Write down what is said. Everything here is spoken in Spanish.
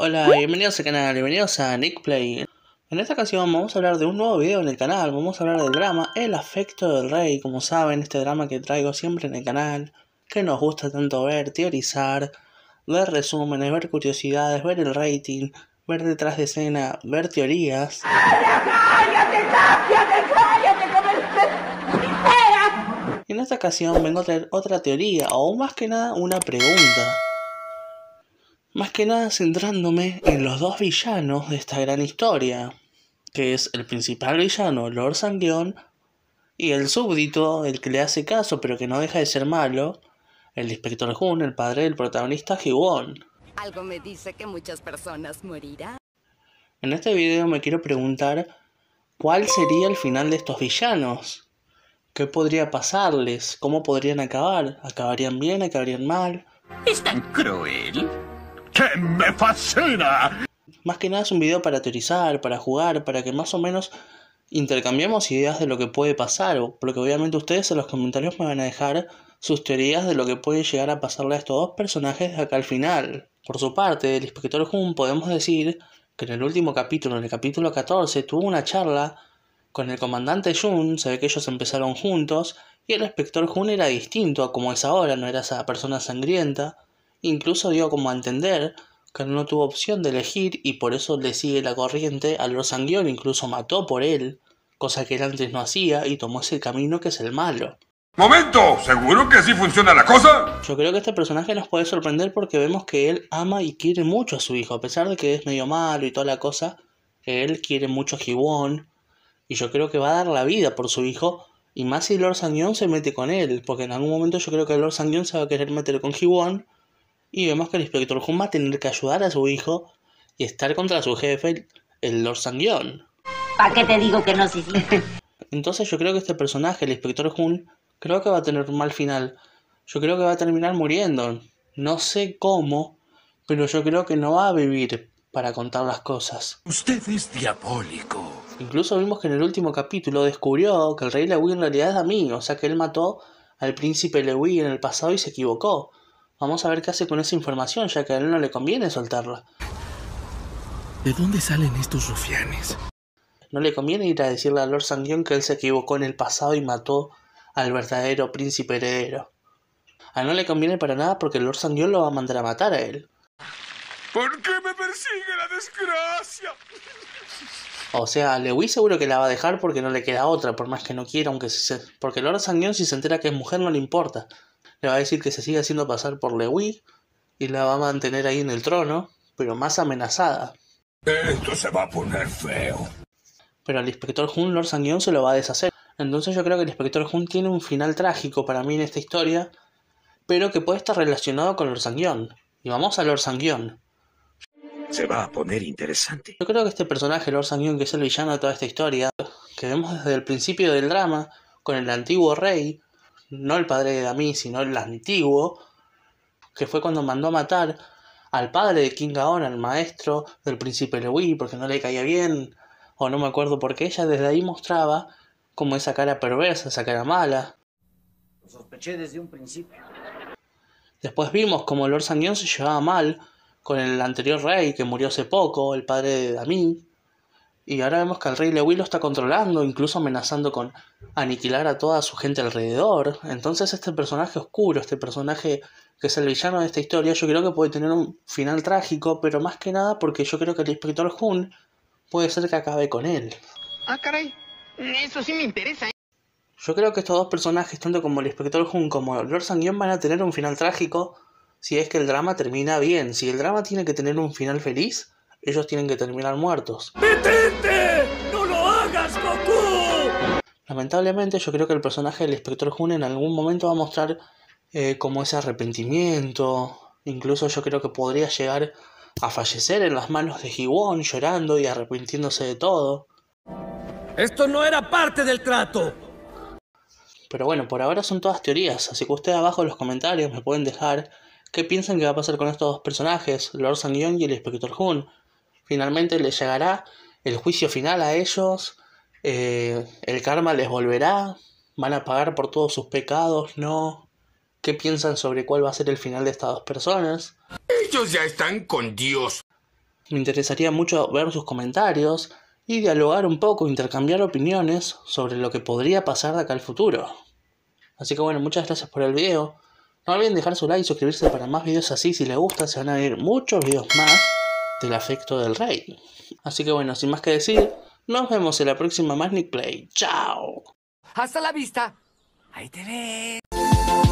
Hola, bienvenidos al canal, bienvenidos a NickPlay. En esta ocasión vamos a hablar de un nuevo video en el canal, vamos a hablar del drama El afecto del rey. Como saben, este drama que traigo siempre en el canal, que nos gusta tanto ver, teorizar, ver resúmenes, ver curiosidades, ver el rating, ver detrás de escena, ver teorías. Y en esta ocasión vengo a traer otra teoría, o más que nada una pregunta. Más que nada centrándome en los dos villanos de esta gran historia, que es el principal villano, Lord Sanguion, y el súbdito, el que le hace caso pero que no deja de ser malo, el Inspector Hun, el padre del protagonista Ji-won. Algo me dice que muchas personas morirán. En este video me quiero preguntar cuál sería el final de estos villanos. ¿Qué podría pasarles? ¿Cómo podrían acabar? ¿Acabarían bien? ¿Acabarían mal? ¿Es tan cruel? ¡Que me fascina! Más que nada es un video para teorizar, para jugar, para que más o menos intercambiemos ideas de lo que puede pasar, porque obviamente ustedes en los comentarios me van a dejar sus teorías de lo que puede llegar a pasarle a estos dos personajes de acá al final. Por su parte, el Inspector Hun podemos decir que en el último capítulo, en el capítulo 14, tuvo una charla con el comandante Jun. Se ve que ellos empezaron juntos y el Inspector Hun era distinto a como es ahora, no era esa persona sangrienta. Incluso dio como a entender que no tuvo opción de elegir y por eso le sigue la corriente a Lord Sanguion, incluso mató por él, cosa que él antes no hacía, y tomó ese camino que es el malo. ¡Momento! ¿Seguro que así funciona la cosa? Yo creo que este personaje nos puede sorprender porque vemos que él ama y quiere mucho a su hijo, a pesar de que es medio malo y toda la cosa, él quiere mucho a Ji-won, y yo creo que va a dar la vida por su hijo, y más si Lord Sanguion se mete con él, porque en algún momento yo creo que Lord Sanguion se va a querer meter con Ji-won, y vemos que el Inspector Hun va a tener que ayudar a su hijo y estar contra su jefe, el Lord Sanguion. ¿Para qué te digo que no, sí? Entonces yo creo que este personaje, el Inspector Hun, creo que va a tener un mal final. Yo creo que va a terminar muriendo. No sé cómo, pero yo creo que no va a vivir para contar las cosas. Usted es diabólico. Incluso vimos que en el último capítulo descubrió que el rey Lewis en realidad es Dami, o sea que él mató al príncipe Lewis en el pasado y se equivocó. Vamos a ver qué hace con esa información, ya que a él no le conviene soltarla. ¿De dónde salen estos rufianes? No le conviene ir a decirle a Lord Sanguion que él se equivocó en el pasado y mató al verdadero príncipe heredero. A él no le conviene para nada porque Lord Sanguion lo va a mandar a matar a él. ¿Por qué me persigue la desgracia? O sea, Lewis seguro que la va a dejar porque no le queda otra, por más que no quiera, porque Lord Sanguion si se entera que es mujer no le importa. Le va a decir que se sigue haciendo pasar por Lewis y la va a mantener ahí en el trono, pero más amenazada. Esto se va a poner feo. Pero al Inspector Hun Lord Sanguion se lo va a deshacer. Entonces yo creo que el Inspector Hun tiene un final trágico para mí en esta historia, pero que puede estar relacionado con Lord Sanguion. Y vamos a Lord Sanguion. Se va a poner interesante. Yo creo que este personaje, Lord Sanguion, que es el villano de toda esta historia, que vemos desde el principio del drama, con el antiguo rey, no el padre de Dami, sino el antiguo, que fue cuando mandó a matar al padre de King Gaon, al maestro del príncipe Lewis, porque no le caía bien, o no me acuerdo por qué. Ella desde ahí mostraba como esa cara perversa, esa cara mala. Lo sospeché desde un principio. Después vimos como Lord Sanguion se llevaba mal con el anterior rey que murió hace poco, el padre de Dami. Y ahora vemos que el rey Lewis lo está controlando, incluso amenazando con aniquilar a toda su gente alrededor. Entonces este personaje oscuro, este personaje que es el villano de esta historia, yo creo que puede tener un final trágico, pero más que nada porque yo creo que el Inspector Hun puede ser que acabe con él. Ah, caray. Eso sí me interesa, ¿eh? Yo creo que estos dos personajes, tanto como el Inspector Hun como Lord Sanguion, van a tener un final trágico si es que el drama termina bien. Si el drama tiene que tener un final feliz, ellos tienen que terminar muertos. ¡Detente! ¡No lo hagas, Goku! Lamentablemente yo creo que el personaje del Inspector Hun en algún momento va a mostrar como ese arrepentimiento. Incluso yo creo que podría llegar a fallecer en las manos de Ji-won, llorando y arrepintiéndose de todo. ¡Esto no era parte del trato! Pero bueno, por ahora son todas teorías, así que ustedes abajo en los comentarios me pueden dejar qué piensan que va a pasar con estos dos personajes, Lord Sanguion y el Inspector Hun. ¿Finalmente les llegará el juicio final a ellos? ¿El karma les volverá? ¿Van a pagar por todos sus pecados? ¿No? ¿Qué piensan sobre cuál va a ser el final de estas dos personas? Ellos ya están con Dios. Me interesaría mucho ver sus comentarios y dialogar un poco, intercambiar opiniones sobre lo que podría pasar de acá al futuro. Así que bueno, muchas gracias por el video. No olviden dejar su like y suscribirse para más videos así. Si les gusta, se van a ver muchos videos más del afecto del rey. Así que bueno, sin más que decir, nos vemos en la próxima Magnic Play. ¡Chao! Hasta la vista. Ahí te ves.